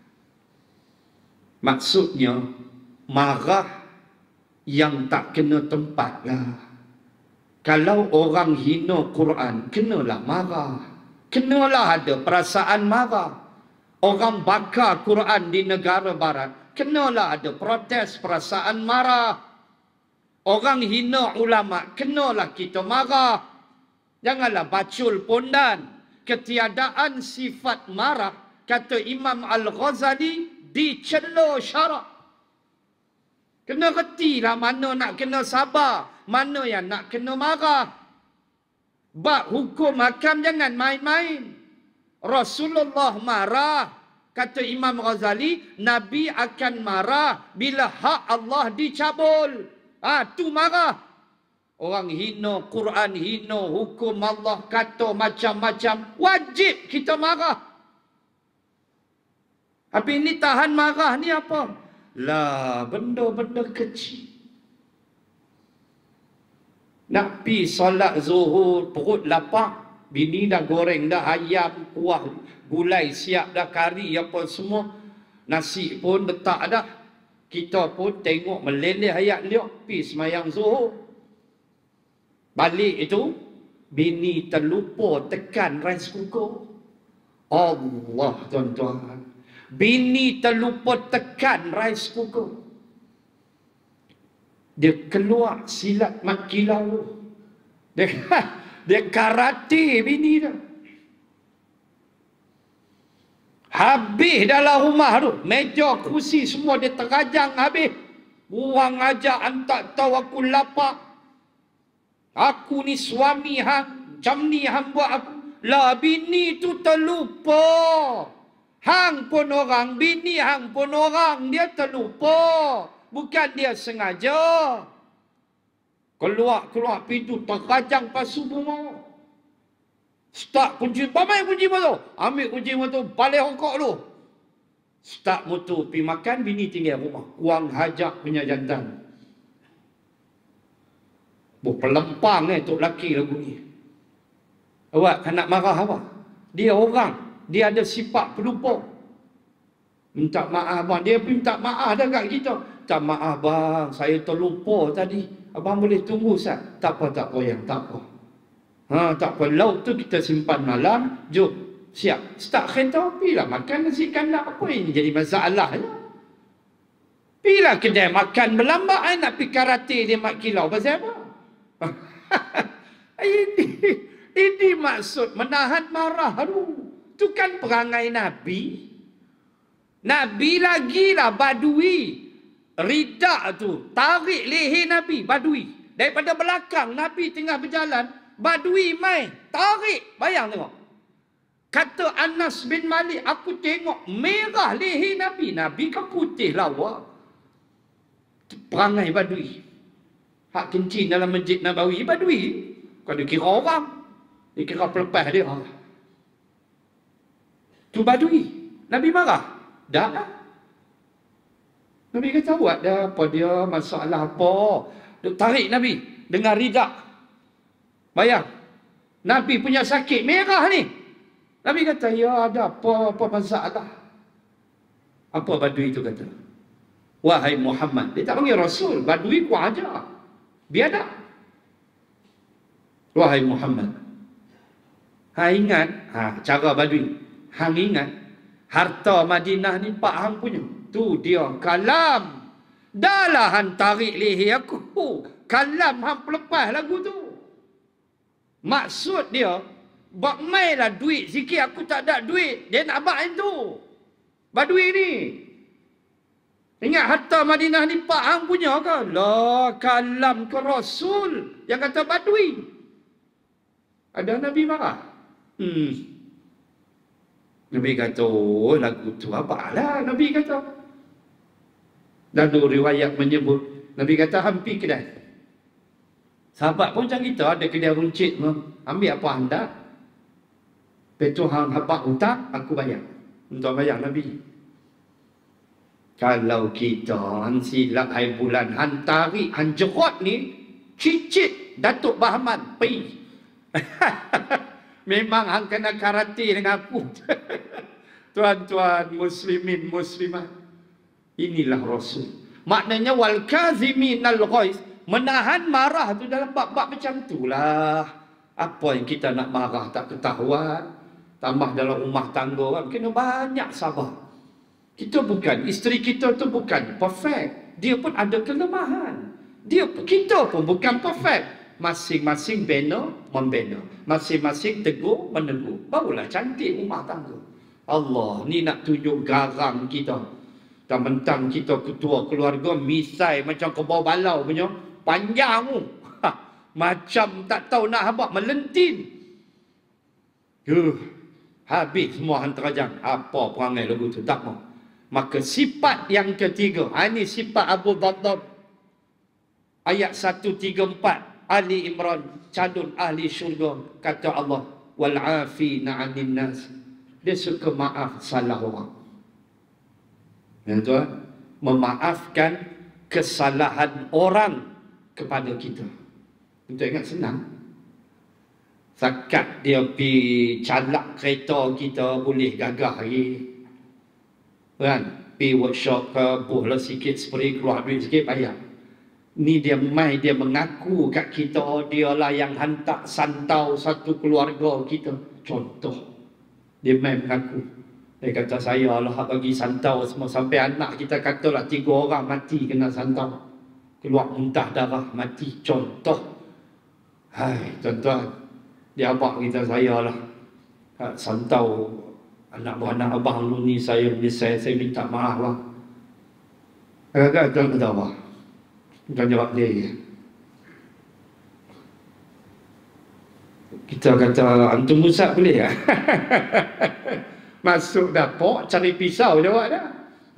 Maksudnya, marah yang tak kena tempat lah. Kalau orang hina Quran, kenalah marah. Kenalah ada perasaan marah. Orang bakar Quran di negara barat, kenalah ada protes, perasaan marah. Orang hina ulama, kenalah kita marah. Janganlah bacul pondan. Ketiadaan sifat marah, kata Imam Al-Ghazali, dicela syarak. Kena retilah mana nak kena sabar, mana yang nak kena marah. Bab hukum hakam jangan main-main. Rasulullah marah, kata Imam Ghazali, Nabi akan marah bila hak Allah dicabul. Ah, tu marah. Orang hina Quran, hina hukum Allah, kata macam-macam, wajib kita marah. Habis ni tahan marah ni apa? Lah, benda-benda kecil. Nak pi solat zuhur, perut lapar, bini dah goreng dah ayam, kuah, gulai siap dah, kari apa semua. Nasi pun letak dah. Kita pun tengok meleleh ayat liok, pi semayang zuhur. Balik itu, bini terlupa tekan rice cooker. Allah tuan-tuan. Bini terlupa tekan rice cooker. Dia keluar silat mat kilau. Dia, dia karate bini dah. Habis dalam rumah tu. Meja, kursi semua dia terajang habis. Buang ajak antak tahu aku lapar. Aku ni suami hang. Macam ni hang buat aku. Lah bini tu terlupa. Hang pun orang, bini hang pun orang. Dia terlupa. Bukan dia sengaja. Keluar-keluar pintu terkajang pasu bunga. Start kunci. Pamai kunci motor. Ambil kunci motor. Balik hongkok tu. Start motor. Pergi makan. Bini tinggal rumah. Kuang hajak punya jantan. Buh pelempang eh. Tok laki lagu ni. Awak kan nak marah apa? Dia orang. Dia ada sifat pelupa. Minta maaf bang. Dia pun minta maaf dah kat kita. Minta maaf bang. Saya terlupa tadi. Abang boleh tunggu sah. Tak apa, tak apa yang tak apa. Ha, tak apa. Lauk tu kita simpan malam. Jom. Siap. Start kereta. Pilah makan nasi kandang. Apa ini jadi masalah ya? Pilah kedai makan berlambak. I nak pergi karate dia mak kilau. Pasal apa? Ini. Ini maksud menahan marah tu. Itu kan perangai Nabi. Nabi lagi lah badui. Ridak tu. Tarik leher Nabi. Badui. Daripada belakang Nabi tengah berjalan. Badui mai. Tarik. Bayang tengok. Kata Anas bin Malik. Aku tengok merah leher Nabi. Nabi kan putih lawa. Perangai badui. Hak kencing dalam masjid Nabawi. Badui. Kau dia kira orang. Dia kira pelepas dia. Tu badui. Nabi marah? Dah. Nabi kata buat dah apa dia, masalah apa. Dia tarik Nabi dengan ridak. Bayang. Nabi punya sakit merah ni. Nabi kata, ya ada apa, apa masalah. Apa badui tu kata? Wahai Muhammad. Dia tak panggil Rasul. Badui ku aja. Biadab. Wahai Muhammad. Ha ingat, ha cara badui. Hang ingat harta Madinah ni pak hang punya. Tu dia kalam. Dahlah hang tarik leher aku. Kalam hang pelepas lagu tu. Maksud dia bak mailah duit sikit aku tak ada duit. Dia nak bak itu. Badui ni. Ingat harta Madinah ni pak hang punya ke? Lah kalam ke Rasul yang kata badui. Ada Nabi marah. Hmm. Nabi kata, oh lagu tu apalah Nabi kata. Lalu riwayat menyebut, Nabi kata hampir kedai. Sahabat pun macam kita, ada kedai runcit, ambil apa anda? Betul hang habak hutang, aku bayar. Untuk bayar Nabi. Kalau kita han silap hai bulan, han tarik, han jerot ni, cicit Datuk Bahman, pergi. Memang hang kena karate dengan aku. Tuan-tuan muslimin muslimat. Inilah Rasul. Maknanya wal kaziminal ghaiz, menahan marah tu dalam bab-bab macam itulah. Apa yang kita nak marah tak ketahuan. Tambah dalam rumah tangga kan kena banyak sabar. Kita bukan, isteri kita tu bukan perfect. Dia pun ada kelemahan. Dia kita pun bukan perfect. Masing-masing bina membina, masing-masing tegur menegur, barulah cantik rumah tangga. Allah ni nak tunjuk garang kita. Dan mentang kita ketua keluarga misai macam kebau balau punya, panjang tu. Ha, macam tak tahu nak habaq melentin. Huh, habis semua hantarajang. Apa perangai lagu tu tak mau. Maka sifat yang ketiga, ini sifat Abu Dhaddad. Ayat seratus tiga puluh empat. Ali Imran, calon ahli syurga. Kata Allah, wal'afina 'anil nas. Dia suka maaf salah orang. Ya tuan, memaafkan kesalahan orang kepada kita. Kita ingat senang. Zakat dia pi calak kereta kita boleh gagah lagi. Kan? Pi workshop ke buhlah sikit spray keluar duit sikit bayar. Ni dia mai dia mengaku kat kita dia lah yang hantar santau satu keluarga kita. Contoh. Dia mai mengaku. Dia kata saya lah bagi santau semua sampai anak kita katalah tiga orang mati kena santau. Keluar muntah darah mati. Contoh. Hai tuan-tuan. Dia abang kita saya lah. Santau anak buah anak abang lu ni saya menyesal, saya minta maaf lah. Agak-agak tuan kata apa? Tuan jawab dia. Kita kata antum Ustaz boleh ya? Masuk dapur cari pisau jawab dah.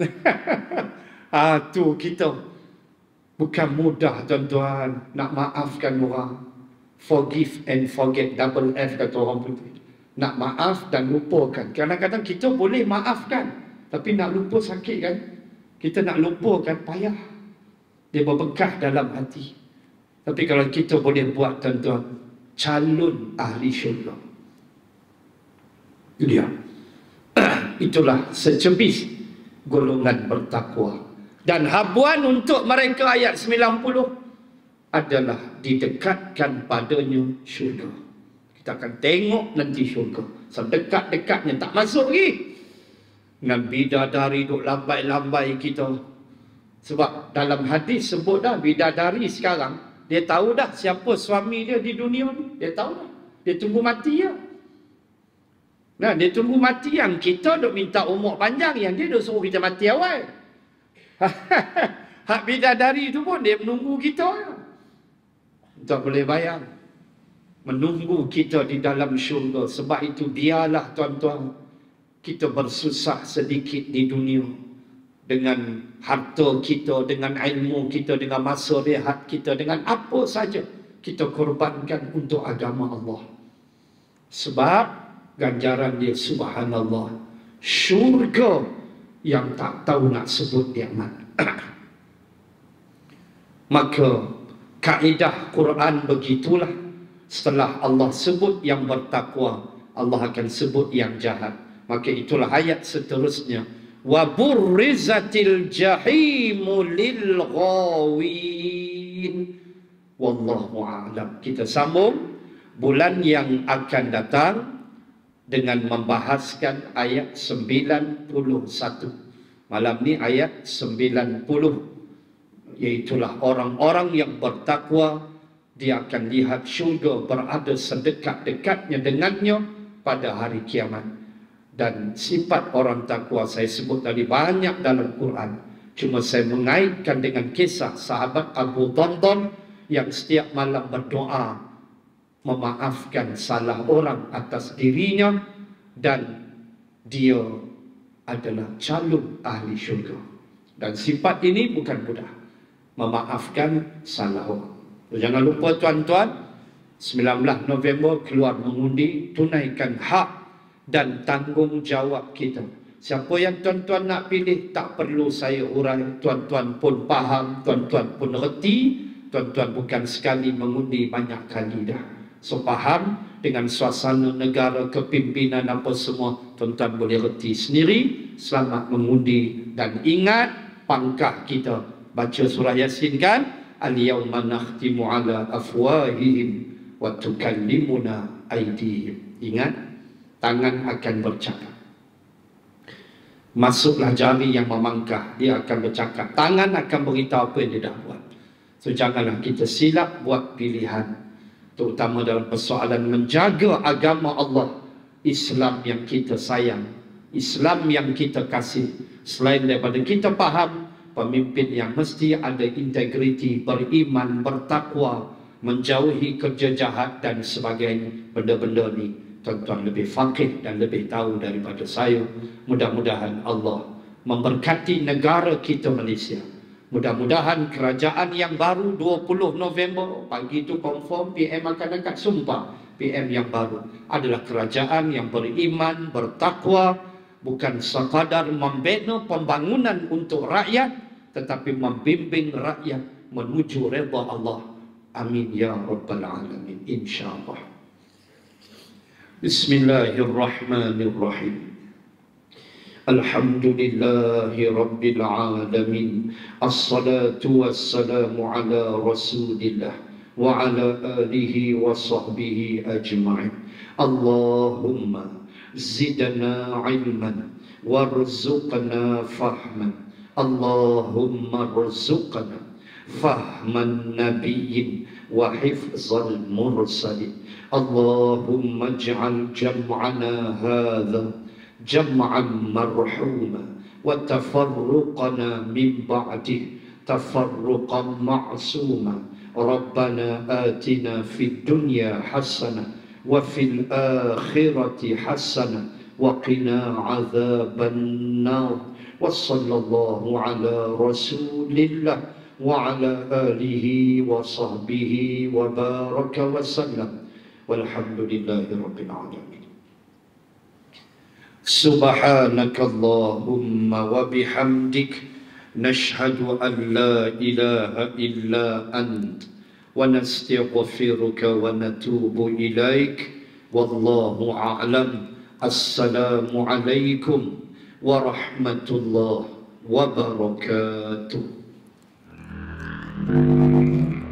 Ah tu kita bukan mudah tuan-tuan nak maafkan orang. Forgive and forget, double F kata orang putih. Nak maaf dan lupakan. Kadang-kadang kita boleh maafkan, tapi nak lupa sakit kan? Kita nak lupakan payah. Dia berbekas dalam hati. Tapi kalau kita boleh buat tuan-tuan, calon ahli syurga. Itu dia. Itulah secebis golongan bertakwa. Dan habuan untuk mereka ayat sembilan puluh adalah didekatkan padanya syurga. Kita akan tengok nanti syurga. Sedekat-dekatnya tak masuk lagi. Dengan bidadari duk lambai-lambai kita. Sebab dalam hadis sebut dah bidadari sekarang dia tahu dah siapa suami dia di dunia ni. Dia tahu dah. Dia tunggu mati ya. Nah, dia tunggu mati yang kita duk minta umur panjang, yang dia duk suruh kita mati awal. Hak bidadari tu pun dia menunggu kita ya. Tak boleh bayang. Menunggu kita di dalam syurga. Sebab itu biarlah tuan-tuan kita bersusah sedikit di dunia. Dengan harta kita, dengan ilmu kita, dengan masa rehat kita, dengan apa saja kita korbankan untuk agama Allah. Sebab ganjaran dia subhanallah. Syurga yang tak tahu nak sebut nikmat. Maka kaedah Quran begitulah. Setelah Allah sebut yang bertakwa, Allah akan sebut yang jahat. Maka itulah ayat seterusnya. Wa burrizatil jahimu lil ghawin. Wallahu a'lam. Kita sambung bulan yang akan datang dengan membahaskan ayat sembilan puluh satu. Malam ni ayat sembilan puluh. Iaitulah orang-orang yang bertakwa, dia akan lihat syurga berada sedekat-dekatnya dengannya pada hari kiamat. Dan sifat orang takwa saya sebut tadi banyak dalam Quran. Cuma saya mengaitkan dengan kisah sahabat Abu Dhandhan yang setiap malam berdoa memaafkan salah orang atas dirinya, dan dia adalah calon ahli syurga. Dan sifat ini bukan mudah, memaafkan salah orang. Jangan lupa tuan-tuan, sembilan belas November keluar mengundi, tunaikan hak dan tanggungjawab kita. Siapa yang tuan-tuan nak pilih tak perlu saya urai, tuan-tuan pun faham, tuan-tuan pun reti. Tuan-tuan bukan sekali mengundi, banyak kali dah. So faham dengan suasana negara, kepimpinan apa semua, tuan-tuan boleh reti sendiri. Selamat mengundi dan ingat pangkah kita. Baca surah Yasin kan? Al-yawma nakhtimu ala afwahihim wa tukallimuna aydihim. Ingat, tangan akan bercakap. Masuklah jari yang memangkah, dia akan bercakap. Tangan akan beritahu apa yang dia dah buat. So janganlah kita silap buat pilihan, terutama dalam persoalan menjaga agama Allah, Islam yang kita sayang, Islam yang kita kasih. Selain daripada kita faham pemimpin yang mesti ada integriti, beriman, bertakwa, menjauhi kerja jahat dan sebagainya. Benda-benda ni tuan-tuan lebih faqih dan lebih tahu daripada saya. Mudah-mudahan Allah memberkati negara kita Malaysia. Mudah-mudahan kerajaan yang baru dua puluh November, pagi itu confirm P M akan angkat sumpah. P M yang baru adalah kerajaan yang beriman, bertakwa, bukan sekadar membina pembangunan untuk rakyat, tetapi membimbing rakyat menuju redha Allah. Amin ya rabbal alamin, insyaallah. Bismillahirrahmanirrahim. Alhamdulillahi rabbil alamin. Assalatu wassalamu ala rasulillah wa ala alihi wa sahbihi ajma'in. Allahumma zidna ilman warzuqna fahman. Allahumma rzuqna fahman nabiyyin wa hifzal mursalin. Allahumma ij'al jam'ana hadha jam'an marhuma wa tafarruqana min ba'dih tafarruqan ma'suma. Rabbana atina fid dunya hasanah wa fil akhirati hasanah wa qina adzaban nar. Wa sallallahu ala rasulillah wa ala alihi wa sahbihi wa baraka wa sallam. Walhamdulillahi rabbil alamin. Subhanaka Allahumma wa bihamdik nashhadu an la ilaha illa ant wa nastaghfiruka wa natubu ilaik. Wallahu a'lam. Assalamu alaikum warahmatullahi wabarakatuh.